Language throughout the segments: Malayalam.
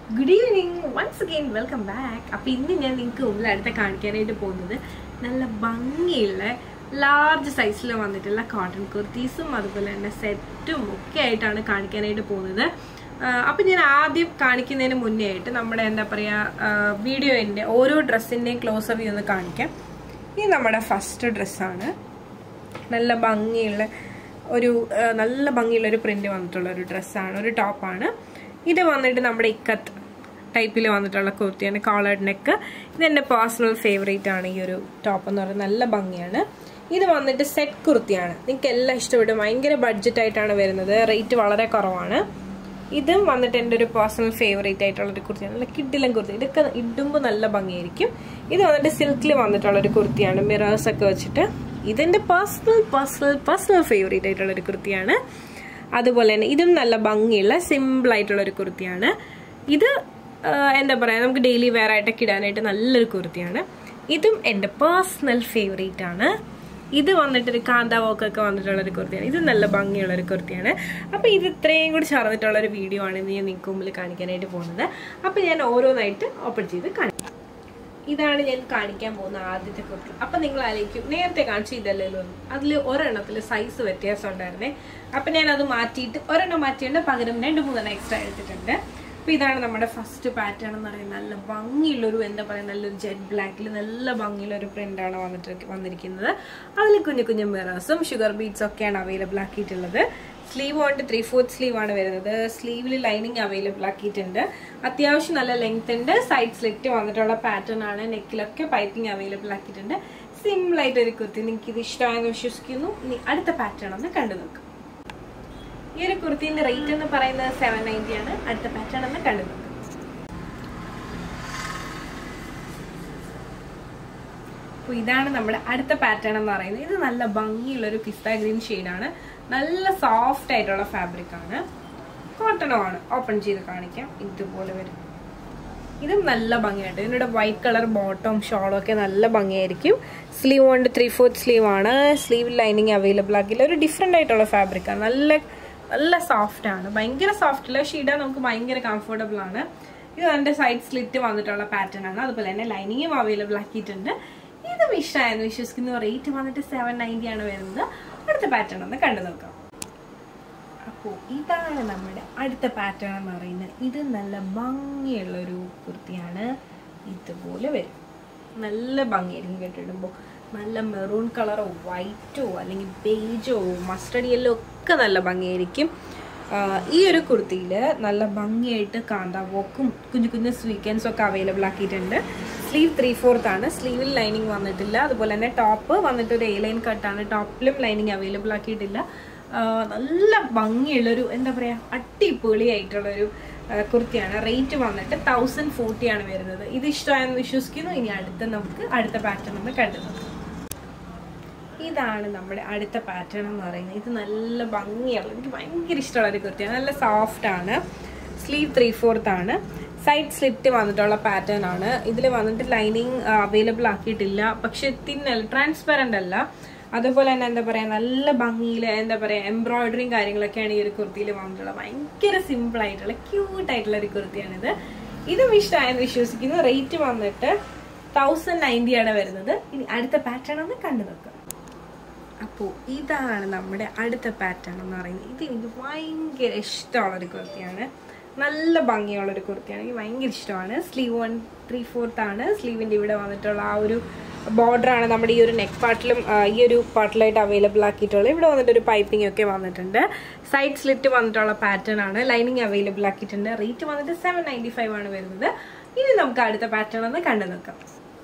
Good evening. Once again, welcome back. അപ്പോൾ ഇന്ന് ഞാൻ നിങ്ങൾക്ക് മുമ്പിൽ അടുത്ത കാണിക്കാനായിട്ട് പോകുന്നത് നല്ല ഭംഗിയുള്ള ലാർജ് സൈസിൽ വന്നിട്ടുള്ള കോട്ടൺ കുർത്തീസും അതുപോലെ തന്നെ സെറ്റും ഒക്കെ ആയിട്ടാണ് കാണിക്കാനായിട്ട് പോകുന്നത്. അപ്പോൾ ഞാൻ ആദ്യം കാണിക്കുന്നതിന് മുന്നേ ആയിട്ട് നമ്മുടെ എന്താ പറയുക വീഡിയോൻ്റെ ഓരോ ഡ്രസ്സിൻ്റെയും ക്ലോസ് അപ്പ് ഒന്ന് കാണിക്കാം. ഇത് നമ്മുടെ ഫസ്റ്റ് ഡ്രസ്സാണ്. നല്ല ഭംഗിയുള്ള ഒരു പ്രിന്റ് വന്നിട്ടുള്ള ഒരു ഡ്രസ്സാണ്, ഒരു ടോപ്പാണ്. ഇത് വന്നിട്ട് നമ്മുടെ ഇക്കത്ത് ടൈപ്പിൽ വന്നിട്ടുള്ള കുർത്തിയാണ്, കോളേർഡ് നെക്ക്. ഇതെൻ്റെ പേഴ്സണൽ ഫേവറേറ്റ് ആണ് ഈ ഒരു ടോപ്പ് എന്ന് പറയുന്നത്, നല്ല ഭംഗിയാണ്. ഇത് വന്നിട്ട് സെറ്റ് കുർത്തിയാണ്, നിങ്ങൾക്ക് എല്ലാം ഇഷ്ടപ്പെടും. ഭയങ്കര ബഡ്ജറ്റ് ആയിട്ടാണ് വരുന്നത്, റേറ്റ് വളരെ കുറവാണ്. ഇതും വന്നിട്ട് എൻ്റെ ഒരു പേഴ്സണൽ ഫേവറേറ്റ് ആയിട്ടുള്ളൊരു കുർത്തിയാണ്, നല്ല കിഡിലൻ കുർത്തി. ഇതൊക്കെ ഇടുമ്പോൾ നല്ല ഭംഗിയായിരിക്കും. ഇത് വന്നിട്ട് സിൽക്കിൽ വന്നിട്ടുള്ളൊരു കുർത്തിയാണ്, മിറേഴ്സ് ഒക്കെ വെച്ചിട്ട്. ഇതെൻ്റെ പേഴ്സണൽ ഫേവറേറ്റ് ആയിട്ടുള്ളൊരു കുർത്തിയാണ്. അതുപോലെ തന്നെ ഇതും നല്ല ഭംഗിയുള്ള സിമ്പിളായിട്ടുള്ളൊരു കുർത്തിയാണ്. ഇത് എന്താ പറയുക, നമുക്ക് ഡെയിലി വെയർ ആയിട്ടൊക്കെ ഇടാനായിട്ട് നല്ലൊരു കുർത്തിയാണ്. ഇതും എൻ്റെ പേഴ്സണൽ ഫേവറേറ്റ് ആണ്. ഇത് വന്നിട്ടൊരു കാന്ത വർക്കൊക്കെ വന്നിട്ടുള്ളൊരു കുർത്തിയാണ്. ഇത് നല്ല ഭംഗിയുള്ളൊരു കുർത്തിയാണ്. അപ്പോൾ ഇത് ഇത്രയും കൂടി ചേർന്നിട്ടുള്ളൊരു വീഡിയോ ആണ് ഇന്ന് ഞാൻ നിങ്ങൾക്ക് മുമ്പിൽ കാണിക്കാനായിട്ട് പോകുന്നത്. അപ്പോൾ ഞാൻ ഓരോന്നായിട്ട് ഓപ്പൺ ചെയ്ത് കാണിക്കാം. ഇതാണ് ഞാൻ കാണിക്കാൻ പോകുന്ന ആദ്യത്തെ കുർത്തി. അപ്പം നിങ്ങൾ ആലോചിക്കും, നേരത്തെ കാണിച്ചു ഇതല്ലല്ലോ, അതിൽ ഒരെണ്ണത്തിൽ സൈസ് വ്യത്യാസം ഉണ്ടായിരുന്നേ. അപ്പം ഞാൻ അത് മാറ്റിയിട്ട് ഒരെണ്ണം മാറ്റിയിട്ട് പകരം 2-3 എക്സ്ട്രാ എടുത്തിട്ടുണ്ട്. അപ്പോൾ ഇതാണ് നമ്മുടെ ഫസ്റ്റ് പാറ്റേൺ എന്ന് പറയുന്നത്. നല്ല ഭംഗിയുള്ളൊരു എന്താ പറയുക, നല്ലൊരു ജെറ്റ് ബ്ലാക്കിൽ നല്ല ഭംഗിയുള്ളൊരു പ്രിൻ്റാണ് വന്നിരിക്കുന്നത്. അതിൽ കുഞ്ഞു കുഞ്ഞു മിറേഴ്സും ഷുഗർ ബീഡ്സും ഒക്കെയാണ് അവൈലബിൾ ആക്കിയിട്ടുള്ളത്. സ്ലീവ് കൊണ്ട് 3/4 സ്ലീവ് ആണ് വരുന്നത്. സ്ലീവിൽ ലൈനിങ് അവൈലബിൾ ആക്കിയിട്ടുണ്ട്. അത്യാവശ്യം നല്ല ലെങ്ത് ഉണ്ട്. സൈഡ് സ്ലിറ്റ് വന്നിട്ടുള്ള പാറ്റേൺ ആണ്. നെക്കിലൊക്കെ പൈപ്പിംഗ് അവൈലബിൾ ആക്കിയിട്ടുണ്ട്. സിമ്പിളായിട്ടൊരു കുർത്തി. നിങ്ങൾക്ക് ഇത് ഇഷ്ടമായെന്ന് വിശ്വസിക്കുന്നു. ഇനി അടുത്ത പാറ്റേൺ ഒന്ന് കണ്ടു നോക്കാം. ഈ ഒരു കുർത്തിന്റെ റേറ്റ് എന്ന് പറയുന്നത് 790 ആണ്. അടുത്ത പാറ്റേൺ ഒന്ന് കണ്ടു നോക്കാം. അപ്പോൾ ഇതാണ് നമ്മുടെ അടുത്ത പാറ്റേൺ എന്ന് പറയുന്നത്. ഇത് നല്ല ഭംഗിയുള്ളൊരു പിസ്ത ഗ്രീൻ ഷെയ്ഡാണ്. നല്ല സോഫ്റ്റ് ആയിട്ടുള്ള ഫാബ്രിക് ആണ്, കോട്ടണോ ആണ്. ഓപ്പൺ ചെയ്ത് കാണിക്കാം. ഇതുപോലെ വരും. ഇതും നല്ല ഭംഗിയായിട്ട്, ഇതിനോട് വൈറ്റ് കളർ ബോട്ടം ഷോളും ഒക്കെ നല്ല ഭംഗിയായിരിക്കും. സ്ലീവ് കൊണ്ട് 3/4 സ്ലീവ് ആണ്. സ്ലീവ് ലൈനിങ് അവൈലബിൾ ആക്കില്ല. ഒരു ഡിഫറെൻ്റ് ആയിട്ടുള്ള ഫാബ്രിക് ആണ്. നല്ല സോഫ്റ്റ് ആണ്, ഭയങ്കര സോഫ്റ്റ് അല്ല, പക്ഷേ ഇടാൻ നമുക്ക് ഭയങ്കര കംഫർട്ടബിൾ ആണ്. ഇത് അതിൻ്റെ സൈഡ് സ്ലിറ്റ് വന്നിട്ടുള്ള പാറ്റേൺ ആണ്. അതുപോലെ തന്നെ ലൈനിങ്ങും അവൈലബിൾ ആക്കിയിട്ടുണ്ട്. ഇതും ഇഷ്ടമായെന്ന് വിശ്വസിക്കുന്നു. റേറ്റ് വന്നിട്ട് 790 ആണ് വരുന്നത്. അടുത്ത പാറ്റേൺ ഒന്ന് കണ്ടു നോക്കാം. അപ്പോൾ ഇതാണ് നമ്മുടെ അടുത്ത പാറ്റേൺ എന്ന് പറയുന്നത്. ഇത് നല്ല ഭംഗിയുള്ളൊരു കുർത്തിയാണ്. ഇതുപോലെ വരും. നല്ല ഭംഗിയായിരിക്കും കേട്ടിടുമ്പോൾ. നല്ല മെറൂൺ കളറോ വൈറ്റോ അല്ലെങ്കിൽ ബേജോ മസ്റ്റർഡ് യെല്ലോ ഒക്കെ നല്ല ഭംഗിയായിരിക്കും. ഈ ഒരു കുർത്തിയിൽ നല്ല ഭംഗിയായിട്ട് കാന്ത വർക്കും കുഞ്ഞു കുഞ്ഞു സ്വീക്കൻസും ഒക്കെ അവൈലബിൾ ആക്കിയിട്ടുണ്ട്. സ്ലീവ് 3/4 ആണ്. സ്ലീവിൽ ലൈനിങ് വന്നിട്ടില്ല. അതുപോലെ തന്നെ ടോപ്പ് വന്നിട്ട് ഒരു A-ലൈൻ കട്ടാണ്. ടോപ്പിലും ലൈനിങ് അവൈലബിൾ ആക്കിയിട്ടില്ല. നല്ല ഭംഗിയുള്ളൊരു എന്താ പറയുക, അടിപൊളിയായിട്ടുള്ളൊരു കുർത്തിയാണ്. റേറ്റ് വന്നിട്ട് 1040 ആണ് വരുന്നത്. ഇത് ഇഷ്ടമായെന്ന് വിശ്വസിക്കുന്നു. ഇനി നമുക്ക് അടുത്ത പാറ്റേൺ ഒന്ന് കണ്ടു നോക്കാം. ഇതാണ് നമ്മുടെ അടുത്ത പാറ്റേൺ എന്ന് പറയുന്നത്. ഇത് നല്ല ഭംഗിയുള്ള, എനിക്ക് ഭയങ്കര ഇഷ്ടമുള്ളൊരു കുർത്തിയാണ്. നല്ല സോഫ്റ്റ് ആണ്. സ്ലീവ് 3/4 ആണ്. സൈഡ് സ്ലിറ്റ് വന്നിട്ടുള്ള പാറ്റേൺ ആണ്. ഇതിൽ വന്നിട്ട് ലൈനിങ് അവൈലബിൾ ആക്കിയിട്ടില്ല, പക്ഷെ തിന്നല്ല, ട്രാൻസ്പെറൻ്റ് അല്ല. അതുപോലെ തന്നെ എന്താ പറയുക, നല്ല ഭംഗിയിൽ എന്താ പറയുക എംബ്രോയിഡറിയും കാര്യങ്ങളൊക്കെയാണ് ഈ ഒരു കുർത്തിയിൽ വന്നിട്ടുള്ളത്. ഭയങ്കര സിമ്പിളായിട്ടുള്ള ക്യൂട്ടായിട്ടുള്ള ഒരു കുർത്തിയാണിത്. ഇതും ഇഷ്ടമായെന്ന് വിശ്വസിക്കുന്നു. റേറ്റ് വന്നിട്ട് 1090 ആണ് വരുന്നത്. ഇനി അടുത്ത പാറ്റേൺ ഒന്ന് കണ്ടു നോക്കാം. അപ്പോൾ ഇതാണ് നമ്മുടെ അടുത്ത പാറ്റേൺ എന്ന് പറയുന്നത്. ഇത് എനിക്ക് ഭയങ്കര ഇഷ്ടമുള്ളൊരു കുർത്തിയാണ്. നല്ല ഭംഗിയുള്ളൊരു കുർത്തിയാണ്, എനിക്ക് ഭയങ്കര ഇഷ്ടമാണ്. സ്ലീവ് 1/3/4 ആണ്. സ്ലീവിൻ്റെ ഇവിടെ വന്നിട്ടുള്ള ആ ഒരു ബോർഡറാണ് നമ്മുടെ ഈ ഒരു നെക്ക് പാർട്ടിലും ഈ ഒരു പാർട്ടിലായിട്ട് അവൈലബിൾ ആക്കിയിട്ടുള്ളത്. ഇവിടെ വന്നിട്ടൊരു പൈപ്പിംഗ് ഒക്കെ വന്നിട്ടുണ്ട്. സൈഡ് സ്ലിറ്റ് വന്നിട്ടുള്ള പാറ്റേൺ ആണ്. ലൈനിങ് അവൈലബിൾ ആക്കിയിട്ടുണ്ട്. റേറ്റ് വന്നിട്ട് 795 ആണ് വരുന്നത്. ഇനി നമുക്ക് അടുത്ത പാറ്റേൺ ഒന്ന് കണ്ടു നോക്കാം.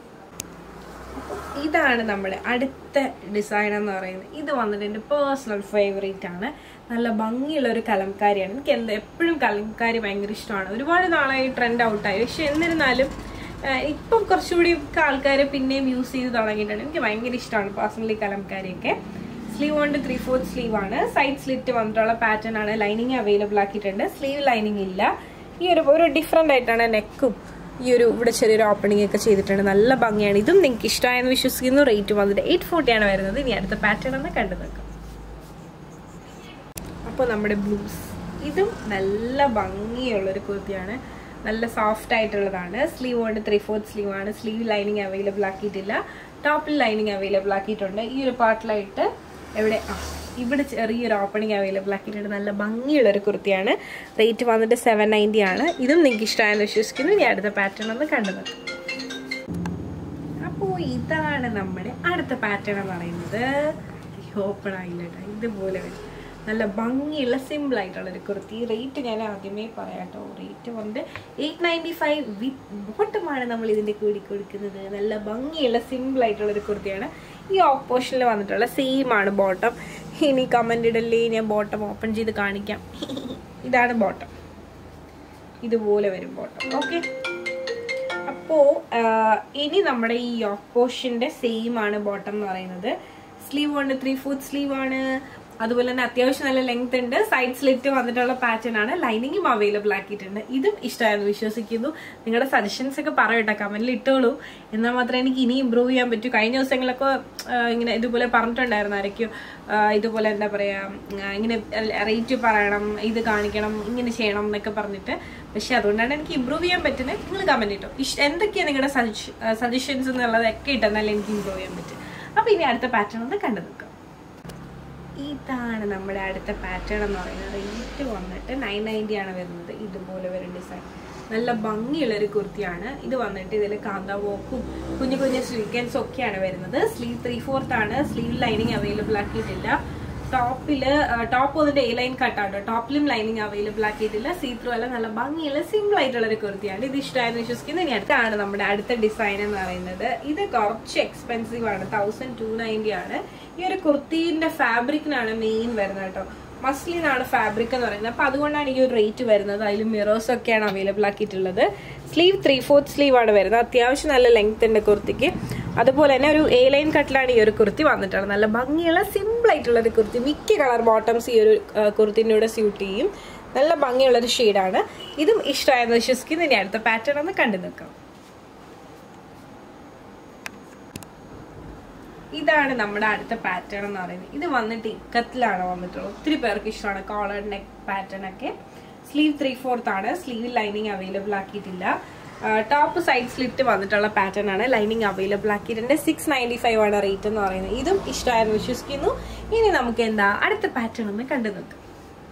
ഇതാണ് നമ്മുടെ അടുത്ത ഡിസൈൻ എന്ന് പറയുന്നത്. ഇത് വന്നിട്ട് എൻ്റെ പേഴ്സണൽ ഫേവറേറ്റ് ആണ്. നല്ല ഭംഗിയുള്ളൊരു കലംകാരിയാണ്. എനിക്ക് എപ്പോഴും കലംകാരി ഭയങ്കര ഇഷ്ടമാണ്. ഒരുപാട് നാളായി ട്രെൻഡ് ഔട്ടായി, പക്ഷെ എന്നിരുന്നാലും ഇപ്പം കുറച്ചുകൂടി ആൾക്കാർ പിന്നെയും യൂസ് ചെയ്ത് തുടങ്ങിയിട്ടുണ്ട്. എനിക്ക് ഭയങ്കര ഇഷ്ടമാണ് പേഴ്സണലി കലംകാരിയൊക്കെ. സ്ലീവ് കൊണ്ട് 3/4 സ്ലീവ് ആണ്. സൈഡ് സ്ലിറ്റ് വന്നിട്ടുള്ള പാറ്റേൺ ആണ്. ലൈനിങ് അവൈലബിൾ ആക്കിയിട്ടുണ്ട്. സ്ലീവ് ലൈനിങ് ഇല്ല. ഈ ഒരു ഡിഫറെൻ്റ് ആയിട്ടാണ് നെക്കും ഈ ഒരു ഇവിടെ ചെറിയൊരു ഓപ്പണിംഗ് ഒക്കെ ചെയ്തിട്ടുണ്ട്. നല്ല ഭംഗിയാണ്. ഇതും നിങ്ങൾക്ക് ഇഷ്ടമായെന്ന് വിശ്വസിക്കുന്നു. റേറ്റ് വന്നിട്ട് 840 ആണ് വരുന്നത്. ഇനി അടുത്ത പാറ്റേൺ ഒന്ന് കണ്ടു നോക്കാം. അപ്പോൾ നമ്മുടെ ബ്ലൂസ്, ഇതും നല്ല ഭംഗിയുള്ളൊരു കുർത്തിയാണ്. നല്ല സോഫ്റ്റ് ആയിട്ടുള്ളതാണ്. സ്ലീവ് കൊണ്ട് 3/4 സ്ലീവ് ആണ്. സ്ലീവ് ലൈനിങ് അവൈലബിൾ ആക്കിയിട്ടില്ല. ടോപ്പിൽ ലൈനിങ് അവൈലബിൾ ആക്കിയിട്ടുണ്ട്. ഈ ഒരു പാർട്ടിലായിട്ട് ഇവിടെ ചെറിയൊരു ഓപ്പണിംഗ് അവൈലബിൾ ആക്കിയിട്ടുണ്ട്. നല്ല ഭംഗിയുള്ള ഒരു കുർത്തിയാണ്. റേറ്റ് വന്നിട്ട് 790 ആണ്. ഇതും നിങ്ങൾക്ക് ഇഷ്ടമായെന്ന് വിശ്വസിക്കുന്നു. ഇനി അടുത്ത പാറ്റേൺ ഒന്ന് കണ്ടു നോക്കാം. അപ്പോൾ ഇതാണ് നമ്മുടെ അടുത്ത പാറ്റേൺ എന്ന് പറയുന്നത്. ഓപ്പൺ ആയില്ല കേട്ടോ, ഇതുപോലെ വരും. നല്ല ഭംഗിയുള്ള സിമ്പിൾ ആയിട്ടുള്ള ഒരു കുർത്തി. റേറ്റ് ഞാൻ ആദ്യമേ പറയാം കേട്ടോ. റേറ്റ് വന്നിട്ട് 895 വിത്ത് ബോട്ടമാണ് നമ്മൾ ഇതിൻ്റെ കൂടി കൊടുക്കുന്നത്. നല്ല ഭംഗിയുള്ള സിമ്പിൾ ആയിട്ടുള്ള ഒരു കുർത്തിയാണ്. ഈ ഓഫ് പോർഷനിൽ വന്നിട്ടുള്ള സെയിം ആണ് ബോട്ടം. ഇനി കമന്റ് ഇടല്ലേ, ഞാൻ ബോട്ടം ഓപ്പൺ ചെയ്ത് കാണിക്കാം. ഇതാണ് ബോട്ടം, ഇതുപോലെ വരും ബോട്ടം. ഓക്കെ, അപ്പോൾ ഇനി നമ്മുടെ ഈ ഓഫ് പോർഷന്റെ സെയിം ആണ് ബോട്ടം എന്ന് പറയുന്നത്. സ്ലീവ് കൊണ്ട് 3/4 സ്ലീവ് ആണ്. അതുപോലെ തന്നെ അത്യാവശ്യം നല്ല ലെങ്ത് ഉണ്ട്. സൈഡ് സ്ലിറ്റ് വന്നിട്ടുള്ള പാറ്റേൺ ആണ്. ലൈനിങ്ങും അവൈലബിൾ ആക്കിയിട്ടുണ്ട്. ഇതും ഇഷ്ടമായെന്ന് വിശ്വസിക്കുന്നു. നിങ്ങളുടെ സജഷൻസ് ഒക്കെ പറയട്ടെ, കമന്റിൽ ഇട്ടോളൂ. എന്നാൽ മാത്രമേ എനിക്ക് ഇനി ഇമ്പ്രൂവ് ചെയ്യാൻ പറ്റൂ. കഴിഞ്ഞ ദിവസങ്ങളൊക്കെ ഇങ്ങനെ ഇതുപോലെ പറഞ്ഞിട്ടുണ്ടായിരുന്നു ആരൊക്കെയോ, ഇതുപോലെ എന്താ പറയാ, ഇങ്ങനെ റേറ്റ് പറയണം, ഇത് കാണിക്കണം, ഇങ്ങനെ ചെയ്യണം എന്നൊക്കെ പറഞ്ഞിട്ട്. പക്ഷെ അതുകൊണ്ടാണ് എനിക്ക് ഇമ്പ്രൂവ് ചെയ്യാൻ പറ്റുന്നത്. നിങ്ങൾ കമന്റ് ഇട്ടോ, എന്തൊക്കെയാണ് നിങ്ങളുടെ സജഷൻസ് എന്നുള്ളതൊക്കെ ഇട്ടെന്നാലും എനിക്ക് ഇമ്പ്രൂവ് ചെയ്യാൻ പറ്റും. അപ്പൊ ഇനി അടുത്ത പാറ്റേൺ ഒന്ന് കണ്ടു നോക്കാം. ഇതാണ് നമ്മുടെ അടുത്ത പാറ്റേൺ എന്ന് പറയുന്നത്. റേറ്റ് വന്നിട്ട് 990 ആണ് വരുന്നത്. ഇതുപോലെ വരും ഡിസൈൻ. നല്ല ഭംഗിയുള്ളൊരു കുർത്തിയാണ്. ഇത് വന്നിട്ട് ഇതിൽ കാന്ത വോക്കും കുഞ്ഞു കുഞ്ഞു സ്വീക്കൻസും ഒക്കെയാണ് വരുന്നത്. സ്ലീവ് 3/4 ആണ്. സ്ലീവ് ലൈനിങ് അവൈലബിൾ ആക്കിയിട്ടില്ല. ടോപ്പ് വന്നിട്ട് A ലൈൻ കട്ടാട്ടോ. ടോപ്പിലും ലൈനിങ് അവൈലബിൾ ആക്കിയിട്ടില്ല. സീത്രൂ അല്ല, നല്ല ഭംഗിയുള്ള സിമ്പിൾ ആയിട്ടുള്ള ഒരു കുർത്തിയാണ്. ഇത് ഇഷ്ടമായെന്ന് വിശ്വസിക്കുന്നു. ഇനി അടുത്താണ് നമ്മുടെ അടുത്ത ഡിസൈൻ എന്ന് പറയുന്നത്. ഇത് കുറച്ച് എക്സ്പെൻസീവ് ആണ്. 1290 ആണ്. ഈ ഒരു കുർത്തിന്റെ ഫാബ്രിക്കിനാണ് മെയിൻ വരുന്നത് കേട്ടോ. മസ്ലിനാണ് ഫാബ്രിക് എന്ന് പറയുന്നത്. അപ്പൊ അതുകൊണ്ടാണ് ഈ ഒരു റേറ്റ് വരുന്നത്. അതിൽ മിറേഴ്സ് ഒക്കെയാണ് അവൈലബിൾ ആക്കിയിട്ടുള്ളത്. സ്ലീവ് 3/4 സ്ലീവ് ആണ് വരുന്നത്. അത്യാവശ്യം നല്ല ലെങ്ത് ഉണ്ട് കുർത്തിക്ക്. അതുപോലെ തന്നെ ഒരു A ലൈൻ കട്ടിലാണ് ഈ ഒരു കുർത്തി വന്നിട്ടുള്ളത്. നല്ല ഭംഗിയുള്ള സിമ്പിൾ ആയിട്ടുള്ള ഒരു കുർത്തി. മിക്ക കളർ ബോട്ടംസ് ഈ ഒരു കുർത്തിന്റെ കൂടെ സ്യൂട്ട് ചെയ്യും. നല്ല ഭംഗിയുള്ള ഒരു ഷെയ്ഡാണ്. ഇതും ഇഷ്ടമായെന്ന് വിശ്വസിക്കുന്നു. ഇനി അടുത്ത പാറ്റേൺ ഒന്ന് കണ്ടു നോക്കാം. ഇതാണ് നമ്മുടെ അടുത്ത പാറ്റേൺ എന്ന് പറയുന്നത്. ഇത് വന്നിട്ട് ഇക്കത്തിലാണ് വന്നിട്ടുള്ളത്. ഒത്തിരി പേർക്ക് ഇഷ്ടമാണ് കോളർ നെക്ക് പാറ്റേൺ ഒക്കെ. സ്ലീവ് 3/4 ആണ്. സ്ലീവ് ലൈനിങ് അവൈലബിൾ ആക്കിയിട്ടില്ല. ടോപ്പ് സൈഡ് സ്ലിറ്റ് വന്നിട്ടുള്ള പാറ്റേൺ ആണ്. ലൈനിങ് അവൈലബിൾ ആക്കിയിട്ടുണ്ട്. 695 ആണ് റേറ്റ് എന്ന് പറയുന്നത്. ഇതും ഇഷ്ടമായെന്ന് വിശ്വസിക്കുന്നു. ഇനി നമുക്ക് അടുത്ത പാറ്റേൺ ഒന്ന് കണ്ടു നോക്കാം.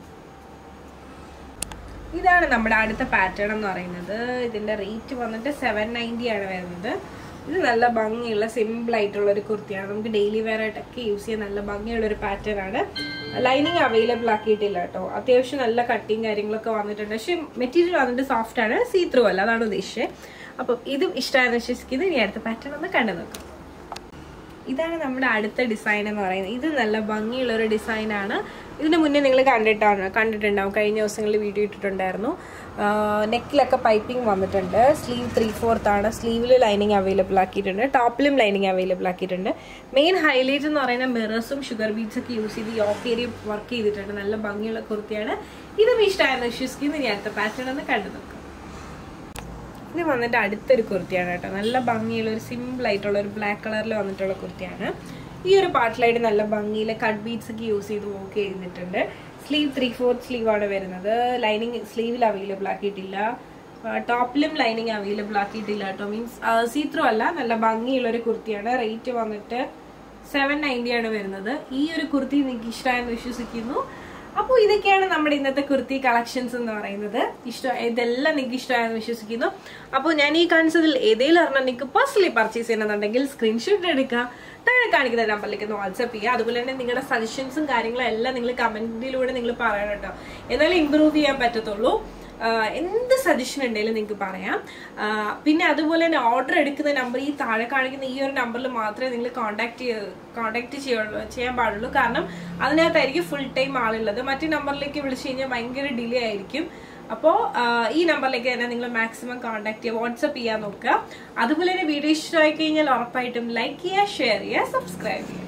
ഇതാണ് നമ്മുടെ അടുത്ത പാറ്റേൺ എന്ന് പറയുന്നത്. ഇതിന്റെ റേറ്റ് വന്നിട്ട് 790 ആണ് വരുന്നത്. ഇത് നല്ല ഭംഗിയുള്ള സിമ്പിൾ ആയിട്ടുള്ള ഒരു കുർത്തിയാണ്. നമുക്ക് ഡെയിലി വെയർ ആയിട്ടൊക്കെ യൂസ് ചെയ്യാൻ നല്ല ഭംഗിയുള്ള ഒരു പാറ്റേൺ ആണ്. ലൈനിങ് അവൈലബിൾ ആക്കിയിട്ടില്ല കേട്ടോ. അത്യാവശ്യം നല്ല കട്ടിങ് കാര്യങ്ങളൊക്കെ വന്നിട്ടുണ്ട്. പക്ഷെ മെറ്റീരിയൽ വന്നിട്ട് സോഫ്റ്റ് ആണ്, സീത്രൂ അല്ല, അതാണ് ഉദ്ദേശിച്ചത്. അപ്പം ഇതും ഇഷ്ടമായെന്ന് വിശ്വസിക്കുന്നത്. ഇനി അടുത്ത പാറ്റേൺ ഒന്ന് കണ്ടു നോക്കാം. ഇതാണ് നമ്മുടെ അടുത്ത ഡിസൈൻ എന്ന് പറയുന്നത്. ഇത് നല്ല ഭംഗിയുള്ള ഒരു ഡിസൈനാണ്. ഇതിന് മുന്നേ നിങ്ങൾ കണ്ടിട്ടുണ്ടാവും. കഴിഞ്ഞ ദിവസങ്ങളിൽ വീഡിയോ ഇട്ടിട്ടുണ്ടായിരുന്നു. നെക്കിലൊക്കെ പൈപ്പിംഗ് വന്നിട്ടുണ്ട്. സ്ലീവ് 3/4 ആണ്. സ്ലീവിൽ ലൈനിങ് അവൈലബിൾ ആക്കിയിട്ടുണ്ട്. ടോപ്പിലും ലൈനിങ് അവൈലബിൾ ആക്കിയിട്ടുണ്ട്. മെയിൻ ഹൈലൈറ്റ് എന്ന് പറയുന്നത് മിറേഴ്സും ഷുഗർ ബീഡ്സ് ഒക്കെ യൂസ് ചെയ്ത് യോക്ക് ഏരിയ വർക്ക് ചെയ്തിട്ടുണ്ട്. നല്ല ഭംഗിയുള്ള കുർത്തിയാണ്. ഇതും ഇഷ്ടമായെന്ന് വിശ്വസിക്കുന്നു. ഇനി അടുത്ത പാറ്റേൺ ഒന്ന് കണ്ടു നോക്കാം. ഇത് വന്നിട്ട് അടുത്തൊരു കുർത്തിയാണ് കേട്ടോ. നല്ല ഭംഗിയുള്ള ഒരു സിമ്പിൾ ആയിട്ടുള്ള ഒരു ബ്ലാക്ക് കളറിൽ വന്നിട്ടുള്ള കുർത്തിയാണ്. ഈ ഒരു പാർട്ടിലായിട്ട് നല്ല ഭംഗിയിൽ കട്ട് ബീഡ്സ് ഒക്കെ യൂസ് ചെയ്ത് വർക്ക് ചെയ്തിട്ടുണ്ട്. സ്ലീവ് 3/4 സ്ലീവ് ആണ് വരുന്നത്. ലൈനിങ് സ്ലീവിൽ അവൈലബിൾ ആക്കിയിട്ടില്ല. ടോപ്പിലും ലൈനിങ് അവൈലബിൾ ആക്കിയിട്ടില്ല കേട്ടോ. മീൻസ് സീത്രൂ അല്ല, നല്ല ഭംഗിയുള്ള ഒരു കുർത്തിയാണ്. റേറ്റ് വന്നിട്ട് 790 ആണ് വരുന്നത്. ഈ ഒരു കുർത്തി നിങ്ങൾക്ക് ഇഷ്ടമായെന്ന് വിശ്വസിക്കുന്നു. അപ്പോൾ ഇതൊക്കെയാണ് നമ്മുടെ ഇന്നത്തെ കുർത്തി കളക്ഷൻസ് എന്ന് പറയുന്നത്. ഇതെല്ലാം നിങ്ങൾക്ക് ഇഷ്ടമായെന്ന് വിശ്വസിക്കുന്നു. അപ്പോൾ ഞാൻ ഈ കാണിച്ചതിൽ ഏതെങ്കിലും ഒരെണ്ണം നിങ്ങൾക്ക് പേഴ്സണലി പർച്ചേസ് ചെയ്യണമെന്നുണ്ടെങ്കിൽ സ്ക്രീൻഷോട്ട് എടുക്കുക. താഴെ കാണിക്കുന്ന നമ്പറിലേക്ക് ഒന്ന് വാട്സ്ആപ്പ് ചെയ്യുക. അതുപോലെ തന്നെ നിങ്ങളുടെ സജഷൻസും കാര്യങ്ങളും എല്ലാം നിങ്ങൾ കമന്റിലൂടെ നിങ്ങൾ പറയണം കേട്ടോ. എന്നാലും ഇമ്പ്രൂവ് ചെയ്യാൻ പറ്റത്തുള്ളൂ. എന്ത് സജഷൻ ഉണ്ടെങ്കിലും നിങ്ങൾക്ക് പറയാം. പിന്നെ അതുപോലെ തന്നെ ഓർഡർ എടുക്കുന്ന നമ്പർ ഈ താഴെ കാണിക്കുന്ന ഈ ഒരു നമ്പറിൽ മാത്രമേ നിങ്ങൾ കോണ്ടാക്ട് ചെയ്യാൻ പാടുള്ളൂ. കാരണം അതിനകത്തായിരിക്കും ഫുൾ ടൈം ആളുള്ളത്. മറ്റു നമ്പറിലേക്ക് വിളിച്ചു കഴിഞ്ഞാൽ ഭയങ്കര ഡിലേ ആയിരിക്കും. അപ്പോൾ ഈ നമ്പറിലേക്ക് തന്നെ നിങ്ങൾ മാക്സിമം കോണ്ടാക്ട് ചെയ്യുക, വാട്സ്ആപ്പ് ചെയ്യാൻ നോക്കുക. അതുപോലെ തന്നെ വീഡിയോ ഇഷ്ടമായി കഴിഞ്ഞാൽ ഉറപ്പായിട്ടും ലൈക്ക് ചെയ്യുക, ഷെയർ ചെയ്യുക, സബ്സ്ക്രൈബ് ചെയ്യുക.